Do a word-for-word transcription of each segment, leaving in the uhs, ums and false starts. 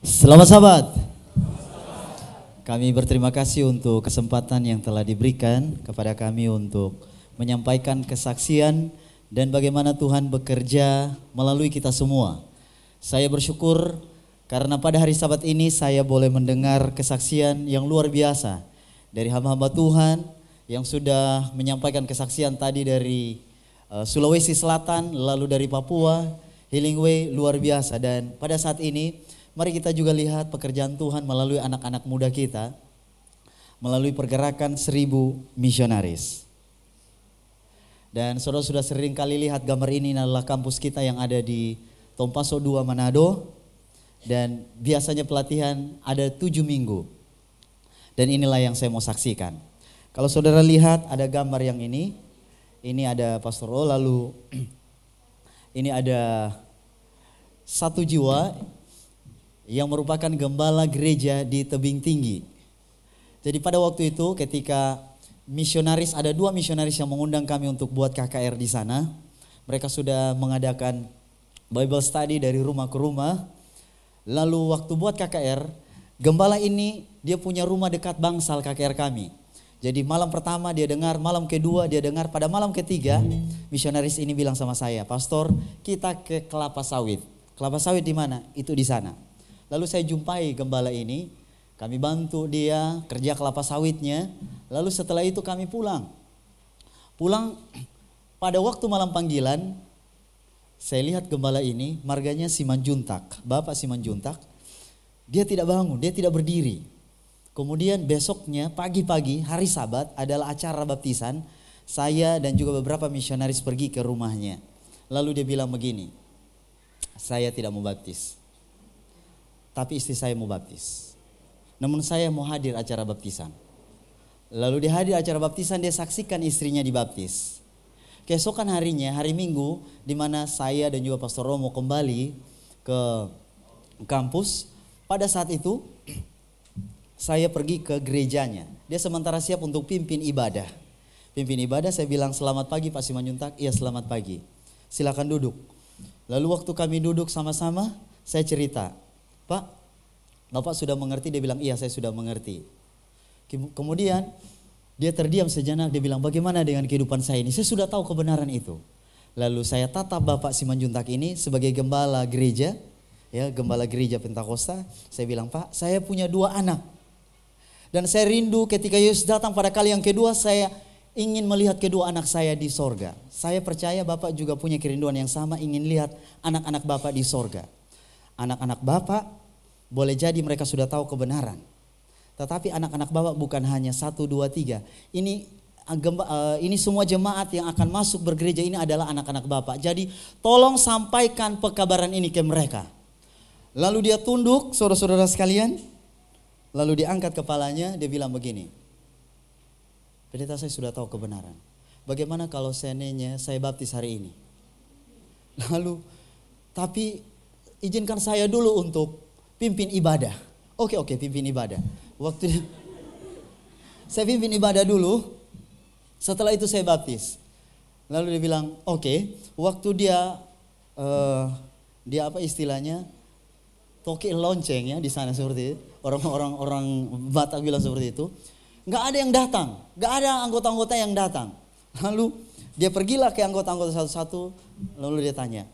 Selamat sahabat. Kami berterima kasih untuk kesempatan yang telah diberikan kepada kami untuk menyampaikan kesaksian dan bagaimana Tuhan bekerja melalui kita semua. Saya bersyukur karena pada hari Sabat ini saya boleh mendengar kesaksian yang luar biasa dari hamba-hamba Tuhan yang sudah menyampaikan kesaksian tadi dari uh, Sulawesi Selatan, lalu dari Papua, Healing Way, luar biasa. Dan pada saat ini mari kita juga lihat pekerjaan Tuhan melalui anak-anak muda kita, melalui pergerakan seribu misionaris. Dan saudara sudah sering kali lihat gambar ini adalah kampus kita yang ada di Tompaso dua Manado. Dan biasanya pelatihan ada tujuh minggu. Dan inilah yang saya mau saksikan. Kalau saudara lihat ada gambar yang ini, ini ada Pastor O, lalu ini ada satu jiwa yang merupakan gembala gereja di Tebing Tinggi. Jadi pada waktu itu ketika misionaris, ada dua misionaris yang mengundang kami untuk buat K K R di sana. Mereka sudah mengadakan Bible study dari rumah ke rumah. Lalu waktu buat K K R, gembala ini dia punya rumah dekat bangsal K K R kami. Jadi malam pertama dia dengar, malam kedua dia dengar, pada malam ketiga misionaris ini bilang sama saya, "Pastor, kita ke Kelapa Sawit." Kelapa Sawit di mana? Itu di sana. Lalu saya jumpai gembala ini, kami bantu dia kerja kelapa sawitnya, lalu setelah itu kami pulang. Pulang pada waktu malam panggilan, saya lihat gembala ini, marganya Simanjuntak, Bapak Simanjuntak, dia tidak bangun, dia tidak berdiri. Kemudian besoknya pagi-pagi hari Sabat adalah acara baptisan, saya dan juga beberapa misionaris pergi ke rumahnya. Lalu dia bilang begini, "Saya tidak mau baptis, tapi istri saya mau baptis. Namun saya mau hadir acara baptisan." Lalu dia hadir acara baptisan, dia saksikan istrinya dibaptis. Keesokan harinya, hari Minggu, di mana saya dan juga Pastor Romo kembali ke kampus. Pada saat itu, saya pergi ke gerejanya. Dia sementara siap untuk pimpin ibadah. Pimpin ibadah, saya bilang, "Selamat pagi Pak Simanjuntak." "Iya, selamat pagi. Silakan duduk." Lalu waktu kami duduk sama-sama, saya cerita, "Pak, Bapak sudah mengerti?" Dia bilang, "Iya, saya sudah mengerti." Kemudian dia terdiam sejenak, dia bilang, "Bagaimana dengan kehidupan saya ini? Saya sudah tahu kebenaran itu." Lalu saya tatap Bapak Simanjuntak ini sebagai gembala gereja, ya, gembala gereja Pentakosta. Saya bilang, "Pak, saya punya dua anak. Dan saya rindu ketika Yesus datang pada kali yang kedua, saya ingin melihat kedua anak saya di sorga. Saya percaya Bapak juga punya kerinduan yang sama, ingin lihat anak-anak Bapak di sorga. Anak-anak Bapak boleh jadi mereka sudah tahu kebenaran. Tetapi anak-anak Bapak bukan hanya satu, dua, tiga. Ini ini semua jemaat yang akan masuk bergereja ini adalah anak-anak Bapak. Jadi tolong sampaikan pekabaran ini ke mereka." Lalu dia tunduk, saudara-saudara sekalian. Lalu dia angkat kepalanya, dia bilang begini, "Pendeta, saya sudah tahu kebenaran. Bagaimana kalau seandainya saya baptis hari ini? Lalu, tapi izinkan saya dulu untuk pimpin ibadah." Oke, oke, pimpin ibadah. Waktu saya pimpin ibadah dulu, setelah itu saya baptis. Lalu dia bilang, "Oke." Waktu dia uh, dia apa istilahnya? Toke lonceng ya di sana seperti itu. Orang-orang orang Batak bilang seperti itu. Nggak ada yang datang, nggak ada anggota-anggota yang datang. Lalu dia pergilah ke anggota-anggota satu-satu, lalu dia tanya.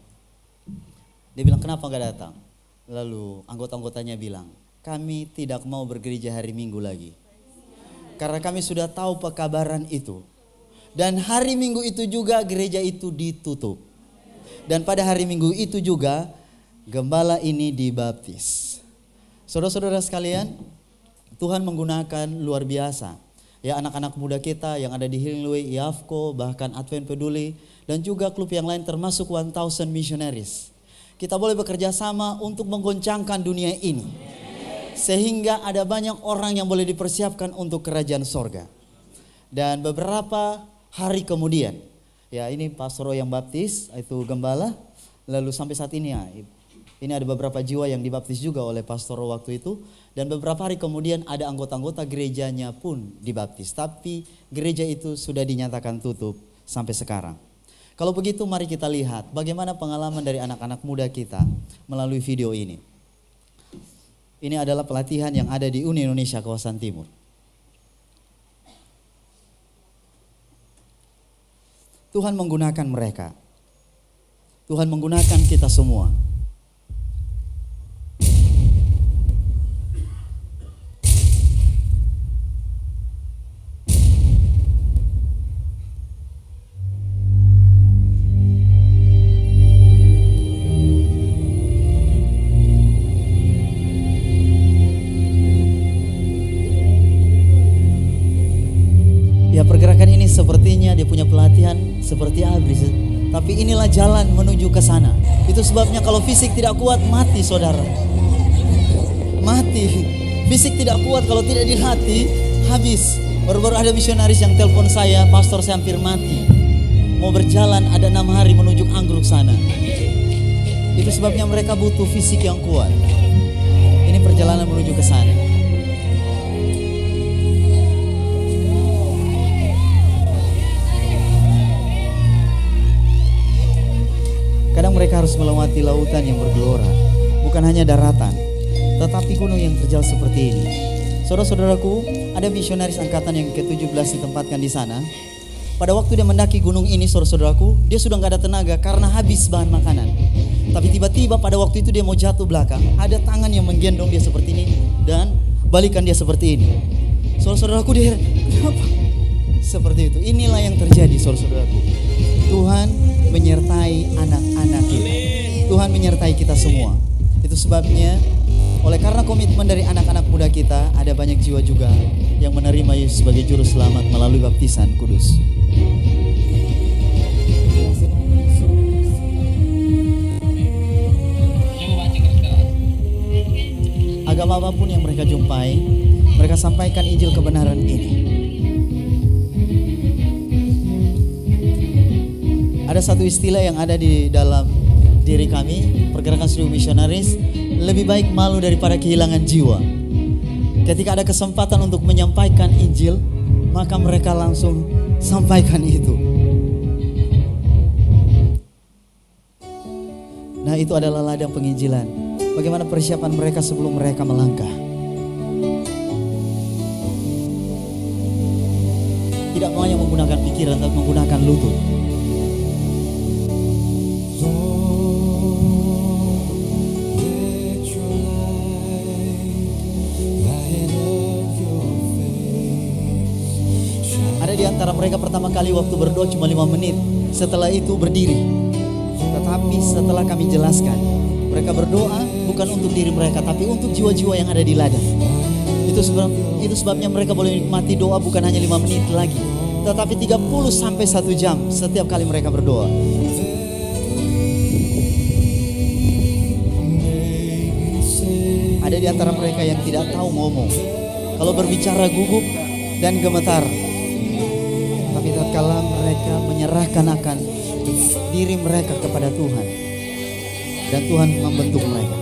Dia bilang, "Kenapa nggak datang?" Lalu anggota-anggotanya bilang, "Kami tidak mau bergereja hari Minggu lagi. Karena kami sudah tahu pekabaran itu. Dan hari Minggu itu juga gereja itu ditutup. Dan pada hari Minggu itu juga gembala ini dibaptis." Saudara-saudara sekalian, Tuhan menggunakan luar biasa. Ya, anak-anak muda kita yang ada di Healing Way, I A F C O, bahkan Advent Peduli, dan juga klub yang lain termasuk one thousand Missionaries. Kita boleh bekerja sama untuk menggoncangkan dunia ini. Sehingga ada banyak orang yang boleh dipersiapkan untuk kerajaan sorga. Dan beberapa hari kemudian, ya ini Pastor yang baptis, itu gembala. Lalu sampai saat ini ya, ini ada beberapa jiwa yang dibaptis juga oleh Pastor waktu itu. Dan beberapa hari kemudian ada anggota-anggota gerejanya pun dibaptis. Tapi gereja itu sudah dinyatakan tutup sampai sekarang. Kalau begitu mari kita lihat bagaimana pengalaman dari anak-anak muda kita melalui video ini. Ini adalah pelatihan yang ada di Uni Indonesia kawasan Timur. Tuhan menggunakan mereka. Tuhan menggunakan kita semua. Ya, pergerakan ini sepertinya dia punya pelatihan seperti Abri, tapi inilah jalan menuju ke sana. Itu sebabnya kalau fisik tidak kuat, mati saudara. Mati. Fisik tidak kuat kalau tidak dilatih, habis. Baru-baru ada misionaris yang telepon saya, pastor saya hampir mati. Mau berjalan ada enam hari menuju Anggrek sana. Itu sebabnya mereka butuh fisik yang kuat. Ini perjalanan menuju ke sana. Kadang mereka harus melewati lautan yang bergelora, bukan hanya daratan, tetapi gunung yang terjal seperti ini. Saudara-saudaraku, ada misionaris angkatan yang ke tujuh belas ditempatkan di sana. Pada waktu dia mendaki gunung ini, saudara-saudaraku, dia sudah gak ada tenaga karena habis bahan makanan. Tapi tiba-tiba pada waktu itu dia mau jatuh belakang, ada tangan yang menggendong dia seperti ini dan balikan dia seperti ini. Saudara-saudaraku, dia kenapa? Seperti itu. Inilah yang terjadi, saudara-saudaraku. Tuhan menyertai anak-anak kita. Tuhan menyertai kita semua. Itu sebabnya oleh karena komitmen dari anak-anak muda kita, ada banyak jiwa juga yang menerima Yesus sebagai juru selamat melalui baptisan kudus. Agama apapun yang mereka jumpai, mereka sampaikan Injil kebenaran ini. Ada satu istilah yang ada di dalam diri kami, pergerakan studi misionaris, lebih baik malu daripada kehilangan jiwa. Ketika ada kesempatan untuk menyampaikan Injil, maka mereka langsung sampaikan itu. Nah, itu adalah ladang penginjilan. Bagaimana persiapan mereka sebelum mereka melangkah. Tidak hanya menggunakan pikiran, tapi menggunakan lutut. Di antara mereka pertama kali waktu berdoa cuma lima menit, setelah itu berdiri. Tetapi setelah kami jelaskan, mereka berdoa bukan untuk diri mereka, tapi untuk jiwa-jiwa yang ada di ladang. Itu sebab itu sebabnya mereka boleh nikmati doa bukan hanya lima menit lagi, tetapi tiga puluh sampai satu jam setiap kali mereka berdoa. Ada di antara mereka yang tidak tahu ngomong, kalau berbicara gugup dan gemetar. Tapi tatkala mereka menyerahkan akan diri mereka kepada Tuhan, dan Tuhan membentuk mereka.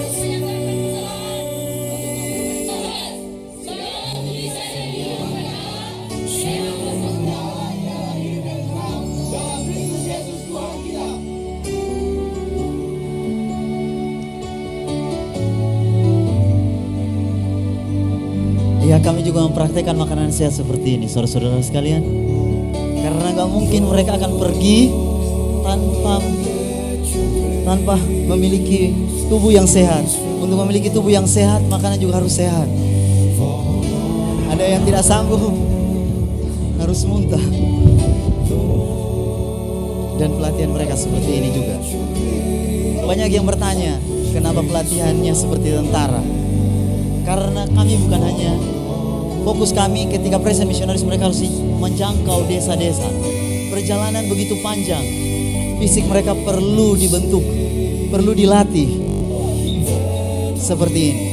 Ya, kami juga mempraktekkan makanan sehat seperti ini, saudara-saudara sekalian. Karena gak mungkin mereka akan pergi tanpa tanpa memiliki tubuh yang sehat. Untuk memiliki tubuh yang sehat, makanan juga harus sehat. Ada yang tidak sanggup, harus muntah. Dan pelatihan mereka seperti ini juga. Banyak yang bertanya, kenapa pelatihannya seperti tentara? Karena kami bukan hanya fokus kami ketika presiden misionaris, mereka harus menjangkau desa-desa. Perjalanan begitu panjang. Fisik mereka perlu dibentuk, perlu dilatih. Seperti ini.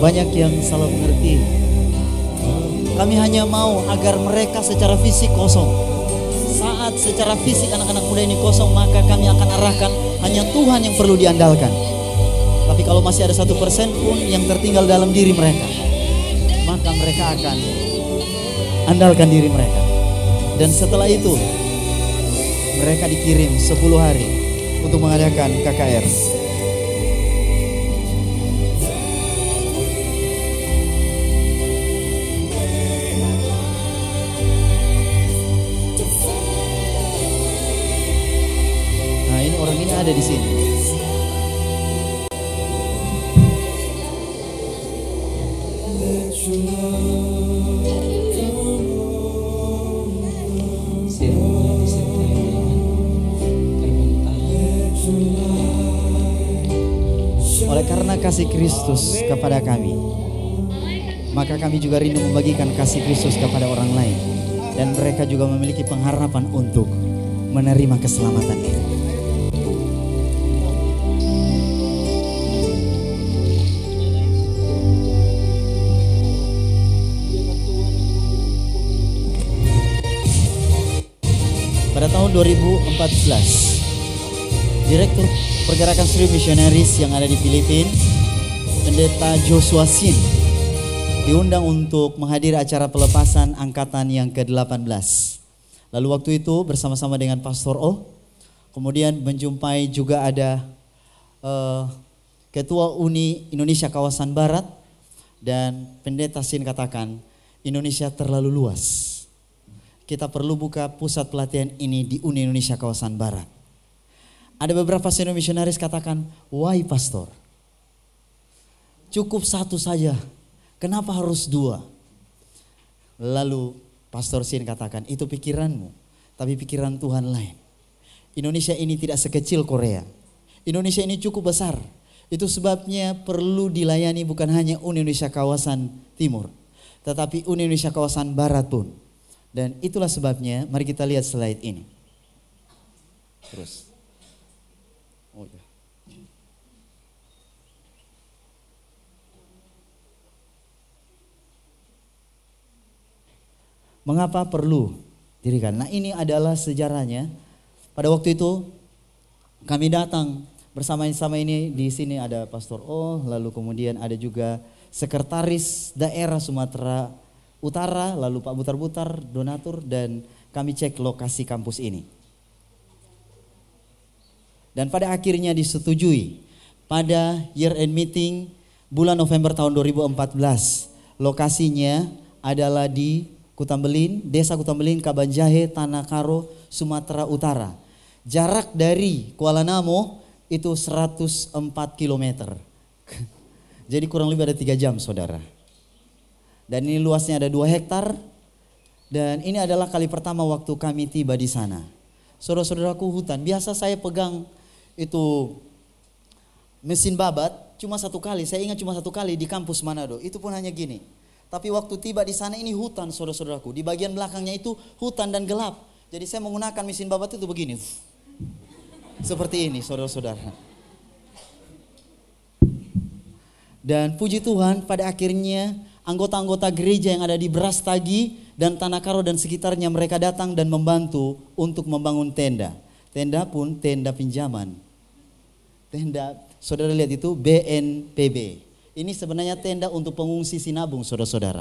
banyak yang salah mengerti. Kami hanya mau agar mereka secara fisik kosong. Saat secara fisik anak-anak muda ini kosong, maka kami akan arahkan hanya Tuhan yang perlu diandalkan. Tapi kalau masih ada satu persen pun yang tertinggal dalam diri mereka, maka mereka akan andalkan diri mereka. Dan setelah itu mereka dikirim sepuluh hari untuk mengadakan K K R. Nah, ini orang ini ada di sini. Oleh karena kasih Kristus kepada kami, maka kami juga rindu membagikan kasih Kristus kepada orang lain, dan mereka juga memiliki pengharapan untuk menerima keselamatan itu. Pada tahun dua ribu empat belas, Direktur Pergerakan Sri Missionaries yang ada di Filipina, Pendeta Joshua Sin, diundang untuk menghadiri acara pelepasan angkatan yang ke delapan belas. Lalu waktu itu bersama-sama dengan Pastor O, kemudian menjumpai juga ada uh, Ketua Uni Indonesia Kawasan Barat, dan Pendeta Sin katakan, Indonesia terlalu luas. Kita perlu buka pusat pelatihan ini di Uni Indonesia Kawasan Barat. Ada beberapa senior misionaris katakan, why pastor? Cukup satu saja, kenapa harus dua? Lalu Pastor Sin katakan, itu pikiranmu, tapi pikiran Tuhan lain. Indonesia ini tidak sekecil Korea. Indonesia ini cukup besar. Itu sebabnya perlu dilayani bukan hanya Uni Indonesia Kawasan Timur, tetapi Uni Indonesia Kawasan Barat pun. Dan itulah sebabnya, mari kita lihat slide ini. Terus. Oh ya. Mengapa perlu dirikan? Nah, ini adalah sejarahnya. Pada waktu itu kami datang bersama-sama, ini di sini ada Pastor O, lalu kemudian ada juga Sekretaris Daerah Sumatera Utara, lalu Pak Butar-Butar, donatur, dan kami cek lokasi kampus ini. Dan pada akhirnya disetujui pada year end meeting bulan November tahun dua ribu empat belas. Lokasinya adalah di Kutambelin, Desa Kutambelin, Kabanjahe, Tanah Karo, Sumatera Utara. Jarak dari Kuala Namo itu seratus empat kilometer. Jadi kurang lebih ada tiga jam saudara. Dan ini luasnya ada dua hektar. Dan ini adalah kali pertama waktu kami tiba di sana. Saudara-saudaraku, hutan. Biasa saya pegang itu mesin babat cuma satu kali. Saya ingat cuma satu kali di kampus Manado. Itu pun hanya gini. Tapi waktu tiba di sana ini hutan saudara-saudaraku. Di bagian belakangnya itu hutan dan gelap. Jadi saya menggunakan mesin babat itu begini. Seperti ini saudara-saudara. Dan puji Tuhan pada akhirnya anggota-anggota gereja yang ada di Brastagi dan Tanah Karo dan sekitarnya, mereka datang dan membantu untuk membangun tenda. Tenda pun tenda pinjaman. Tenda, saudara lihat itu B N P B. Ini sebenarnya tenda untuk pengungsi Sinabung saudara-saudara.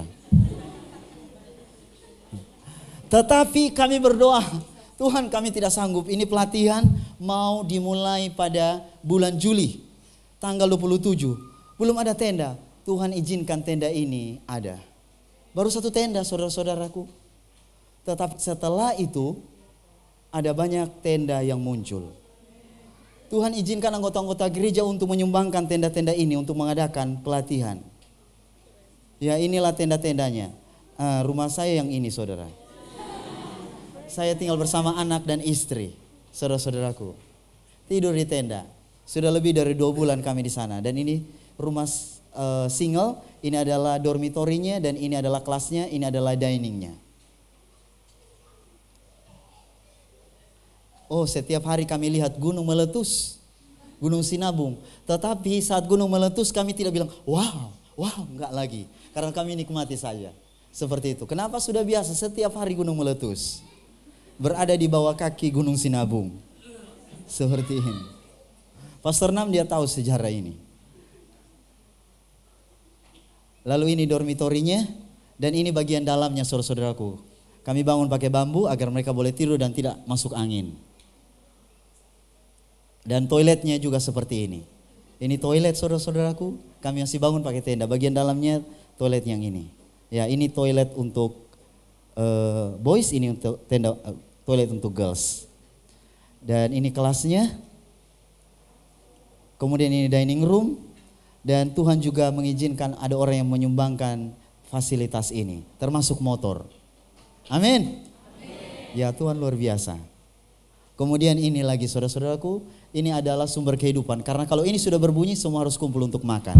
Tetapi kami berdoa, Tuhan kami tidak sanggup. Ini pelatihan mau dimulai pada bulan Juli, tanggal dua puluh tujuh. Belum ada tenda. Tuhan izinkan tenda ini ada. Baru satu tenda saudara-saudaraku. Tetapi setelah itu ada banyak tenda yang muncul. Tuhan izinkan anggota-anggota gereja untuk menyumbangkan tenda-tenda ini untuk mengadakan pelatihan. Ya, inilah tenda-tendanya. Uh, rumah saya yang ini saudara. Saya tinggal bersama anak dan istri, saudara-saudaraku. Tidur di tenda. Sudah lebih dari dua bulan kami di sana. Dan ini rumah uh, single. Ini adalah dormitorinya dan ini adalah kelasnya. Ini adalah diningnya. Oh, setiap hari kami lihat gunung meletus, Gunung Sinabung. Tetapi saat gunung meletus kami tidak bilang, wow, Wow, enggak lagi. Karena kami nikmati saja. Seperti itu. Kenapa sudah biasa setiap hari gunung meletus. Berada di bawah kaki Gunung Sinabung. Seperti ini. Pastor Nam dia tahu sejarah ini. Lalu ini dormitorinya. Dan ini bagian dalamnya saudara-saudaraku. Kami bangun pakai bambu agar mereka boleh tidur dan tidak masuk angin. Dan toiletnya juga seperti ini. Ini toilet saudara-saudaraku. Kami masih bangun pakai tenda. Bagian dalamnya toilet yang ini. Ya, ini toilet untuk uh, boys, ini untuk tenda uh, toilet untuk girls. Dan ini kelasnya. Kemudian ini dining room. Dan Tuhan juga mengizinkan ada orang yang menyumbangkan fasilitas ini, termasuk motor. Amin. Ya, Tuhan luar biasa. Kemudian ini lagi saudara-saudaraku, ini adalah sumber kehidupan. Karena kalau ini sudah berbunyi, semua harus kumpul untuk makan.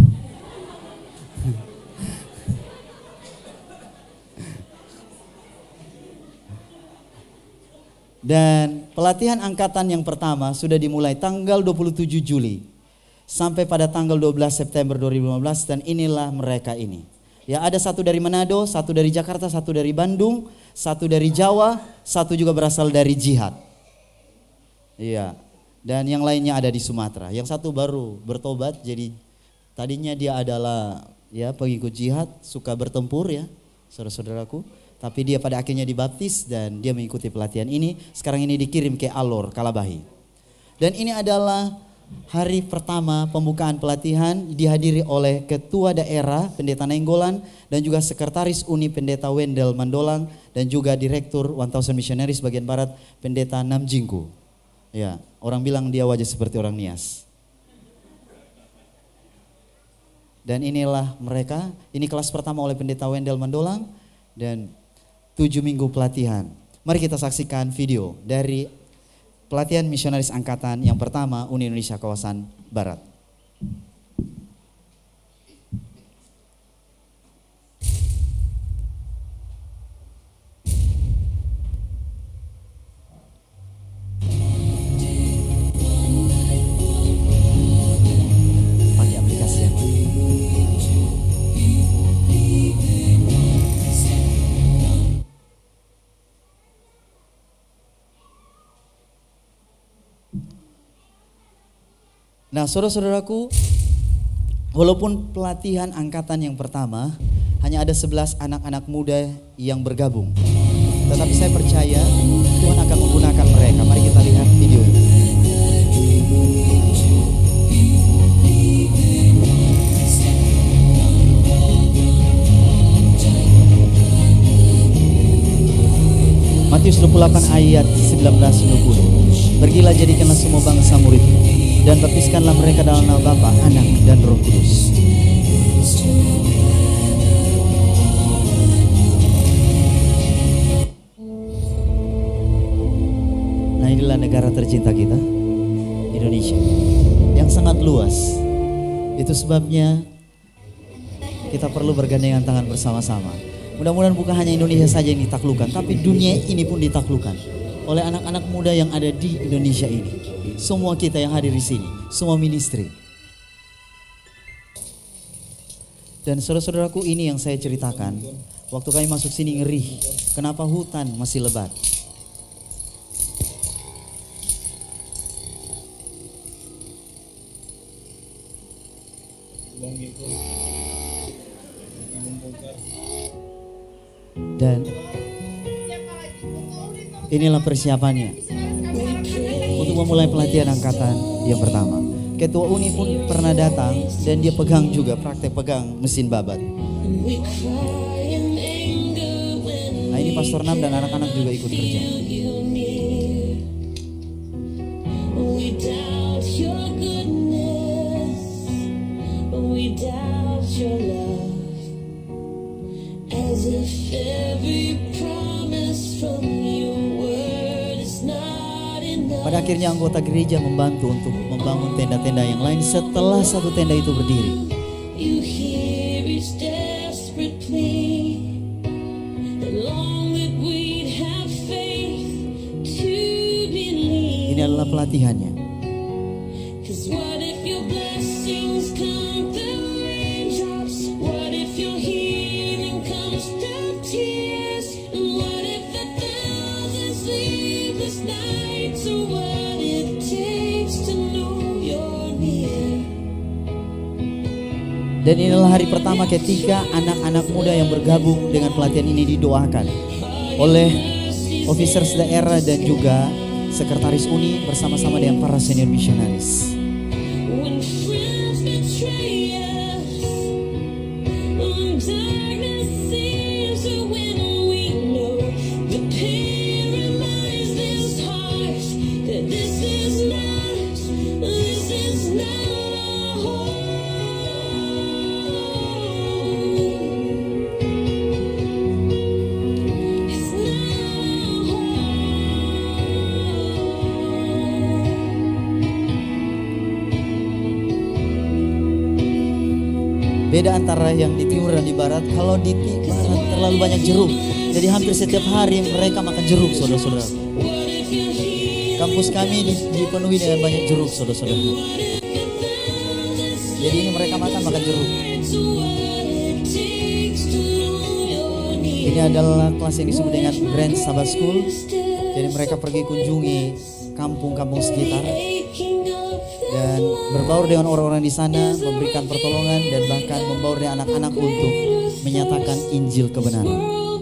Dan pelatihan angkatan yang pertama sudah dimulai tanggal dua puluh tujuh Juli sampai pada tanggal dua belas September dua ribu lima belas, dan inilah mereka ini. Ya, ada satu dari Manado, satu dari Jakarta, satu dari Bandung, satu dari Jawa, satu juga berasal dari Jihad. Iya. Dan yang lainnya ada di Sumatera. Yang satu baru bertobat, jadi tadinya dia adalah ya pengikut jihad, suka bertempur ya, saudara-saudaraku. Tapi dia pada akhirnya dibaptis dan dia mengikuti pelatihan ini. Sekarang ini dikirim ke Alor, Kalabahi. Dan ini adalah hari pertama pembukaan pelatihan, dihadiri oleh Ketua Daerah Pendeta Nainggolan dan juga Sekretaris Uni Pendeta Wendel Mandolang dan juga Direktur One Thousand Missionaries bagian Barat Pendeta Namjingku. Ya, orang bilang dia wajah seperti orang Nias. Dan inilah mereka, ini kelas pertama oleh Pendeta Wendel Mandolang dan tujuh minggu pelatihan. Mari kita saksikan video dari pelatihan misionaris angkatan yang pertama Uni Indonesia Kawasan Barat. Pakai aplikasi yang mana? Nah, saudara-saudaraku, walaupun pelatihan angkatan yang pertama hanya ada sebelas anak-anak muda yang bergabung, tetapi saya percaya Tuhan akan menggunakan mereka. Mari kita lihat video ini. Matius dua puluh delapan ayat sembilan belas dua puluh. Pergilah, jadikanlah semua bangsa muridku dan baptiskanlah mereka dalam nama Bapa, Anak dan Roh Kudus. Nah, inilah negara tercinta kita, Indonesia, yang sangat luas. Itu sebabnya kita perlu bergandengan tangan bersama-sama. Mudah-mudahan bukan hanya Indonesia saja yang ditaklukkan, tapi dunia ini pun ditaklukkan oleh anak-anak muda yang ada di Indonesia ini. Semua kita yang hadir di sini, semua ministry. Dan saudara-saudaraku, ini yang saya ceritakan. Waktu kami masuk sini ngeri, kenapa hutan masih lebat. Dan inilah persiapannya untuk memulai pelatihan angkatan yang pertama. Ketua Uni pun pernah datang dan dia pegang juga, praktek pegang mesin babat. Nah, ini Pastor Nam dan anak-anak juga ikut kerja. Pada akhirnya anggota gereja membantu untuk membangun tenda-tenda yang lain setelah satu tenda itu berdiri. Ini adalah pelatihannya. Dan inilah hari pertama ketika anak-anak muda yang bergabung dengan pelatihan ini didoakan oleh officers daerah dan juga sekretaris uni bersama-sama dengan para senior missionaris. Beda antara yang di timur dan di barat. Kalau di barat terlalu banyak jeruk, jadi hampir setiap hari mereka makan jeruk, saudara-saudara. Kampus kami dipenuhi dengan banyak jeruk, saudara-saudara. Jadi ini mereka makan makan jeruk. Ini adalah kelas yang disebut dengan Grand Sabbath School. Jadi mereka pergi kunjungi kampung-kampung sekitar dan berbaur dengan orang-orang di sana, memberikan pertolongan dan bahkan membaur dengan anak-anak untuk menyatakan Injil kebenaran.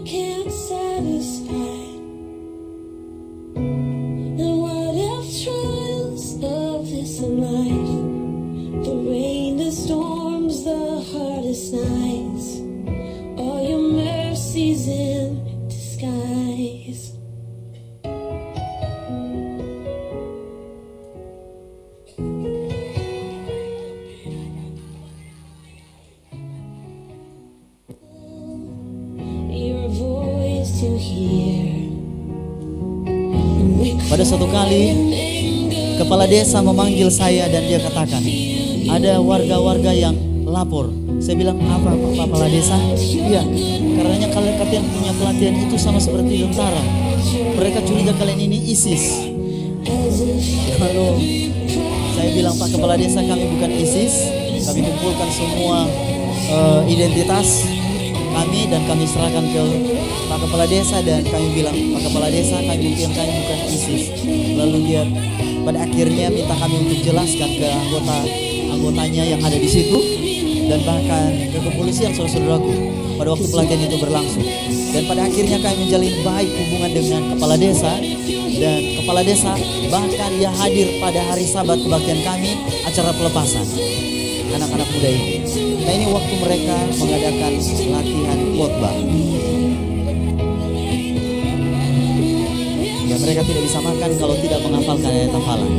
Pada suatu kali kepala desa memanggil saya dan dia katakan, ada warga-warga yang lapor. Saya bilang, apa Pak Kepala Desa? Iya, karenanya kalian kalian punya pelatihan itu sama seperti tentara. Mereka curiga kalian ini ISIS. Lalu saya bilang, Pak Kepala Desa, kami bukan ISIS. Kami kumpulkan semua uh, identitas kami dan kami serahkan ke Pak Kepala Desa dan kami bilang, Pak Kepala Desa, kami buktikan kami bukan ISIS. Lalu dia pada akhirnya minta kami untuk jelaskan ke anggota anggotanya yang ada di situ dan bahkan ke kepolisian, saudara-saudaraku, pada waktu pelatihan itu berlangsung. Dan pada akhirnya kami menjalin baik hubungan dengan Kepala Desa dan Kepala Desa bahkan dia hadir pada hari Sabat kebaktian kami, acara pelepasan anak-anak muda ini. Nah, ini waktu mereka mengadakan latihan khotbah. Ya, mereka tidak bisa makan kalau tidak menghafalkan ayat hafalan.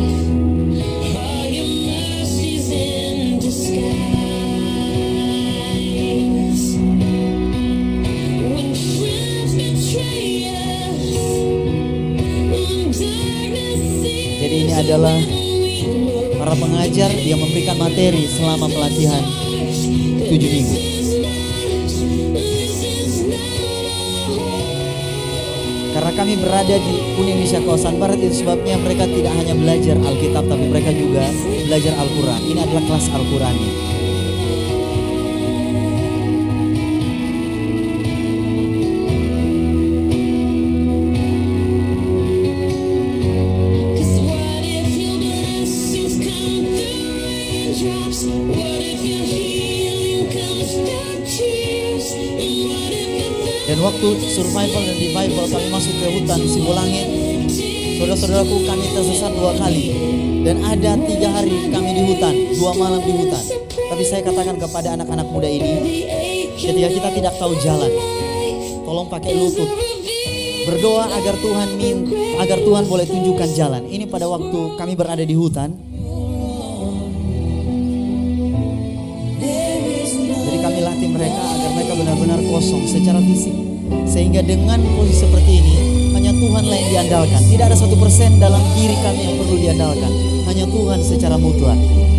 Jadi ini adalah para pengajar yang memberikan materi selama pelatihan tujuh minggu. Karena kami berada di Indonesia kawasan Barat, itu sebabnya mereka tidak hanya belajar Alkitab, tapi mereka juga belajar Al-Quran. Ini adalah kelas Al-Qurannya. Dan waktu survival dan revival kami masuk ke hutan Sibolangit, saudara-saudaraku, kami tersesat dua kali. Dan ada tiga hari kami di hutan, dua malam di hutan. Tapi saya katakan kepada anak-anak muda ini, ketika kita tidak tahu jalan, tolong pakai lutut, berdoa agar Tuhan min, agar Tuhan boleh tunjukkan jalan. Ini pada waktu kami berada di hutan. Jadi kami latih mereka agar mereka benar-benar kosong secara fisik, sehingga dengan posisi seperti ini hanya Tuhanlah yang diandalkan. Tidak ada satu persen dalam diri kami yang perlu diandalkan, hanya Tuhan secara mutlak.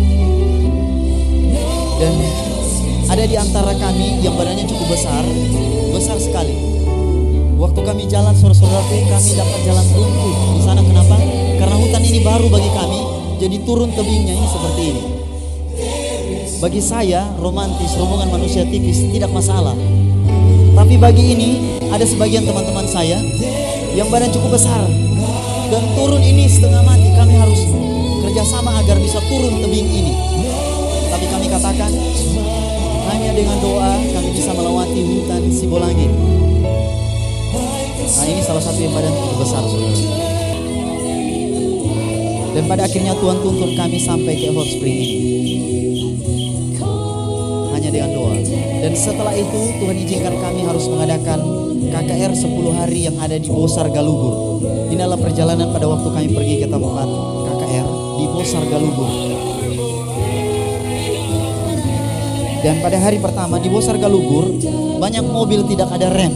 Dan ada di antara kami yang badannya cukup besar, besar sekali. Waktu kami jalan, saudara-saudaraku, kami dapat jalan runtuh di sana. Kenapa? Karena hutan ini baru bagi kami, jadi turun tebingnya ini seperti ini. Bagi saya romantis, rombongan manusia tipis tidak masalah. Tapi bagi ini ada sebagian teman-teman saya yang badan cukup besar dan turun ini setengah mati. Kami harus kerjasama agar bisa turun tebing ini. Tapi kami katakan, dengan doa kami bisa melewati hutan Sibolangit. Nah, ini salah satu yang badan cukup besar, saudara. Dan pada akhirnya Tuhan tuntut kami sampai ke Hot Spring ini. Hanya dengan doa. Dan setelah itu Tuhan izinkan kami harus mengadakan K K R sepuluh hari yang ada di Bosar Galugur. Inilah perjalanan pada waktu kami pergi ke tempat K K R di Bosar Galugur. Dan pada hari pertama di Bosar Galugur banyak mobil tidak ada rem.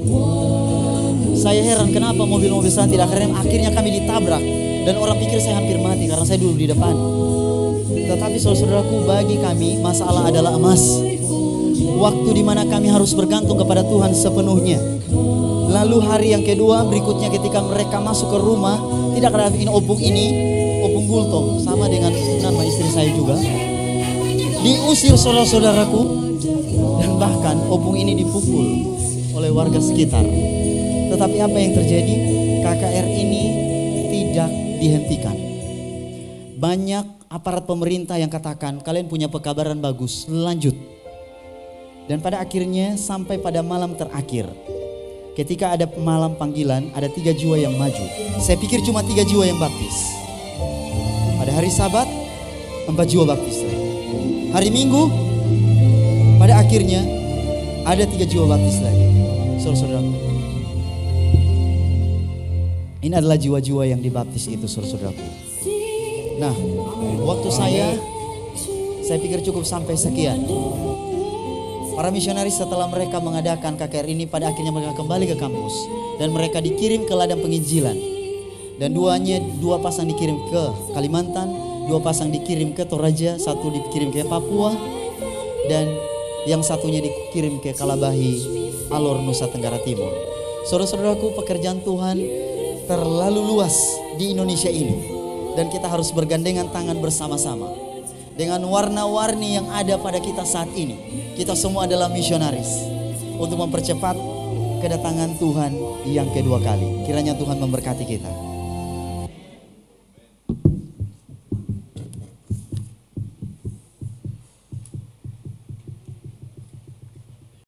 Saya heran kenapa mobil-mobil saya tidak ada rem. Akhirnya kami ditabrak dan orang pikir saya hampir mati karena saya duduk di depan. Tetapi saudara-saudaraku, bagi kami masalah adalah emas. Waktu di mana kami harus bergantung kepada Tuhan sepenuhnya. Lalu hari yang kedua berikutnya ketika mereka masuk ke rumah, tidak ada ini opung ini, opung gultong, sama dengan nama istri saya juga. Diusir saudara-saudaraku, dan bahkan opung ini dipukul oleh warga sekitar. Tetapi apa yang terjadi? K K R ini tidak dihentikan. Banyak aparat pemerintah yang katakan kalian punya pekabaran bagus, lanjut. Dan pada akhirnya sampai pada malam terakhir, ketika ada malam panggilan, ada tiga jiwa yang maju. Saya pikir cuma tiga jiwa yang baptis. Pada hari Sabat, empat jiwa baptis. Hari Minggu, pada akhirnya ada tiga jiwa baptis lagi. Saudara-saudaraku, ini adalah jiwa-jiwa yang dibaptis itu, saudara-saudaraku. Nah, waktu saya, saya pikir cukup sampai sekian. Para misionaris setelah mereka mengadakan K K R ini, pada akhirnya mereka kembali ke kampus dan mereka dikirim ke ladang penginjilan. Dan duanya, dua pasang dikirim ke Kalimantan, dua pasang dikirim ke Toraja, satu dikirim ke Papua, dan yang satunya dikirim ke Kalabahi, Alor, Nusa Tenggara Timur. Saudara-saudaraku, pekerjaan Tuhan terlalu luas di Indonesia ini. Dan kita harus bergandengan tangan bersama-sama. Dengan warna-warni yang ada pada kita saat ini. Kita semua adalah misionaris. Untuk mempercepat kedatangan Tuhan yang kedua kali. Kiranya Tuhan memberkati kita.